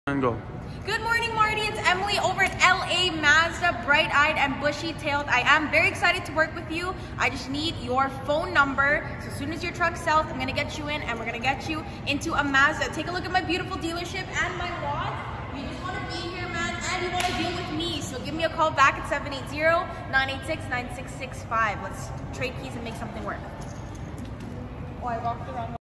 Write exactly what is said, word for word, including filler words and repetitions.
And go. Good morning, Marty. It's Emily over at L A Mazda, bright-eyed and bushy-tailed. I am very excited to work with you. I just need your phone number. So as soon as your truck sells, I'm gonna get you in and we're gonna get you into a Mazda. Take a look at my beautiful dealership and my lot. You just wanna be here, man, and you wanna deal with me. So give me a call back at seven eight zero, nine eight six, nine six six five. Let's trade keys and make something work. Oh, I walked the wrong way.